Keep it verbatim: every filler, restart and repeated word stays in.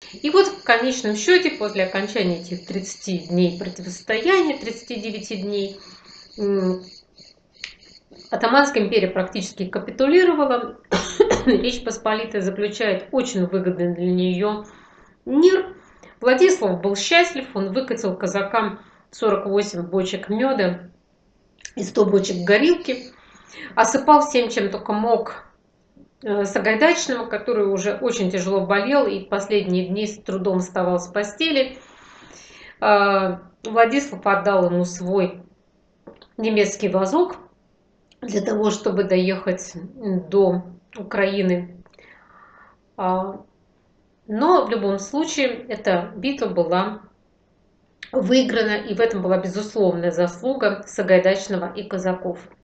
И вот в конечном счете, после окончания этих тридцати дней противостояния, тридцати девяти дней, Отtomанская империя практически капитулировала. Речь Посполитая заключает очень выгодный для нее мир. Владислав был счастлив, он выкатил казакам сорок восемь бочек меда и сто бочек горилки, осыпал всем, чем только мог, Сагайдачного, который уже очень тяжело болел и в последние дни с трудом вставал с постели. Владислав отдал ему свой немецкий вазок для того, чтобы доехать до Украины. Но в любом случае эта битва была выиграна, и в этом была безусловная заслуга Сагайдачного и казаков.